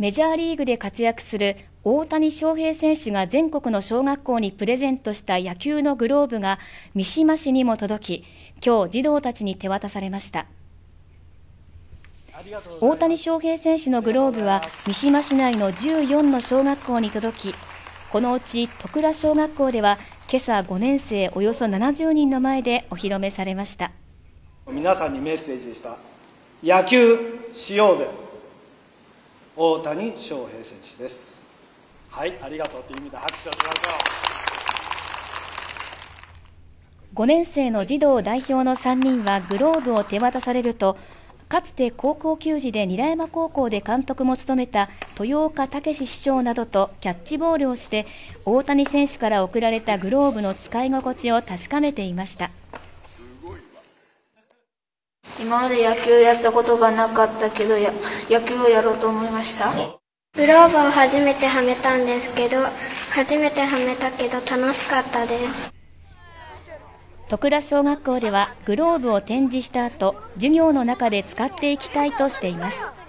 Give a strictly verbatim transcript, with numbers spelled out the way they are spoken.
メジャーリーグで活躍する大谷翔平選手が全国の小学校にプレゼントした野球のグローブが三島市にも届き、今日児童たちに手渡されました。大谷翔平選手のグローブは三島市内のじゅうよんの小学校に届き、このうち徳田小学校では今朝ごねん生およそななじゅうにんの前でお披露目されました。 皆さんにメッセージでした。野球しようぜ、大谷翔平選手です。はい、ありがとうという意味で拍手をしましょう。 ごねん生の児童代表のさんにんはグローブを手渡されると、かつて高校球児で韮山高校で監督も務めた豊岡武史市長などとキャッチボールをして、大谷選手から贈られたグローブの使い心地を確かめていました。 今まで野球やったことがなかったけど、や野球をやろうと思いました。 グローブを初めてはめたんですけど、初めてはめたけど楽しかったです。 徳田小学校ではグローブを展示した後、授業の中で使っていきたいとしています。